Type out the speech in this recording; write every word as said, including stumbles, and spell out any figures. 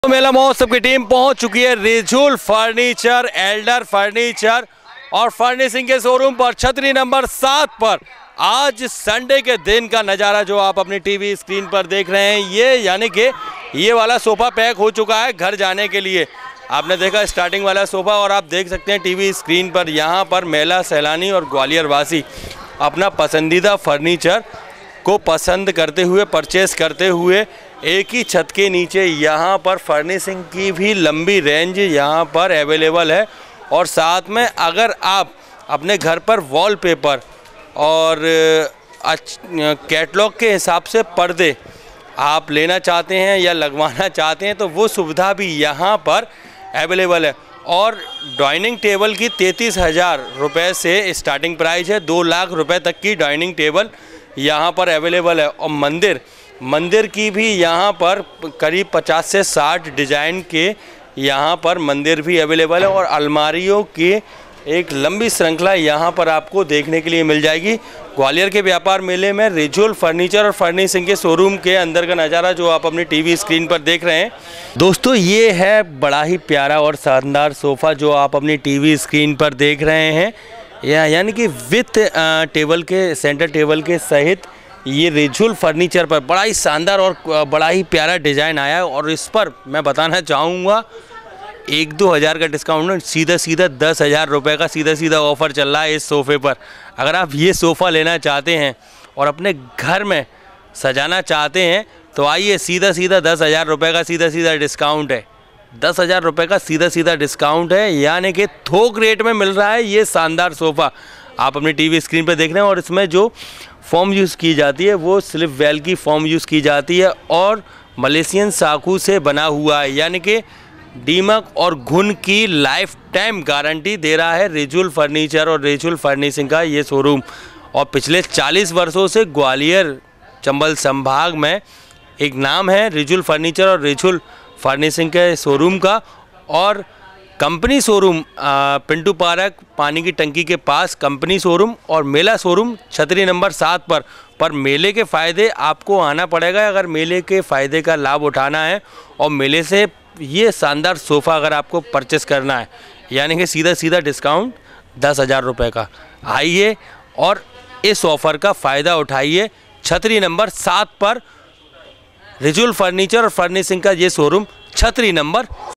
तो मेला महोत्सव की टीम पहुंच चुकी है रिजुल फर्नीचर, एल्डर फर्नीचर और फर्निशिंग के शोरूम पर छतरी नंबर सात पर। आज संडे के दिन का नज़ारा जो आप अपनी टीवी स्क्रीन पर देख रहे हैं, ये यानी कि ये वाला सोफ़ा पैक हो चुका है घर जाने के लिए। आपने देखा स्टार्टिंग वाला सोफ़ा और आप देख सकते हैं टीवी स्क्रीन पर, यहाँ पर मेला सैलानी और ग्वालियर वासी अपना पसंदीदा फर्नीचर को पसंद करते हुए, परचेस करते हुए एक ही छत के नीचे यहाँ पर फर्निशिंग की भी लंबी रेंज यहाँ पर अवेलेबल है। और साथ में अगर आप अपने घर पर वॉलपेपर और कैटलॉग के हिसाब से पर्दे आप लेना चाहते हैं या लगवाना चाहते हैं तो वो सुविधा भी यहाँ पर अवेलेबल है। और डाइनिंग टेबल की तैंतीस हज़ार रुपये से स्टार्टिंग प्राइस है, दो लाख रुपए तक की डाइनिंग टेबल यहाँ पर अवेलेबल है। और मंदिर मंदिर की भी यहाँ पर करीब पचास से साठ डिज़ाइन के यहाँ पर मंदिर भी अवेलेबल है। और अलमारियों की एक लंबी श्रृंखला यहाँ पर आपको देखने के लिए मिल जाएगी। ग्वालियर के व्यापार मेले में रिजुल फर्नीचर और फर्निशिंग के शोरूम के अंदर का नज़ारा जो आप अपनी टीवी स्क्रीन पर देख रहे हैं। दोस्तों, ये है बड़ा ही प्यारा और शानदार सोफ़ा जो आप अपनी टीवी स्क्रीन पर देख रहे हैं, या यानी कि विथ टेबल के, सेंटर टेबल के सहित ये रिजुल फर्नीचर पर बड़ा ही शानदार और बड़ा ही प्यारा डिज़ाइन आया है। और इस पर मैं बताना चाहूँगा एक दो हज़ार का डिस्काउंट, सीधा सीधा दस हज़ार रुपये का सीधा सीधा ऑफ़र चल रहा है इस सोफ़े पर। अगर आप ये सोफ़ा लेना चाहते हैं और अपने घर में सजाना चाहते हैं तो आइए, सीधा सीधा दस हज़ार रुपये का सीधा सीधा डिस्काउंट है। दस हज़ार रुपये का सीधा सीधा डिस्काउंट है, यानी कि थोक रेट में मिल रहा है ये शानदार सोफ़ा आप अपनी टीवी स्क्रीन पर देख रहे हैं। और इसमें जो फॉर्म यूज़ की जाती है वो स्लिप वेल की फॉर्म यूज़ की जाती है और मलेशियन साखू से बना हुआ है, यानी कि दीमक और घुन की लाइफ टाइम गारंटी दे रहा है रिजुल फर्नीचर और रिजुल फर्निशिंग का ये शोरूम। और पिछले चालीस वर्षों से ग्वालियर चंबल संभाग में एक नाम है रिजुल फर्नीचर और रिजुल फर्निशिंग के शोरूम का। और कंपनी शोरूम पिंटू पार्क, पानी की टंकी के पास कंपनी शोरूम, और मेला शोरूम छतरी नंबर सात पर। पर मेले के फ़ायदे आपको आना पड़ेगा अगर मेले के फ़ायदे का लाभ उठाना है और मेले से ये शानदार सोफ़ा अगर आपको परचेस करना है, यानी कि सीधा सीधा डिस्काउंट दस हज़ार रुपये का। आइए और इस ऑफ़र का फ़ायदा उठाइए। छतरी नंबर सात पर रिजुल फर्नीचर और फर्निशिंग का ये शोरूम, छतरी नंबर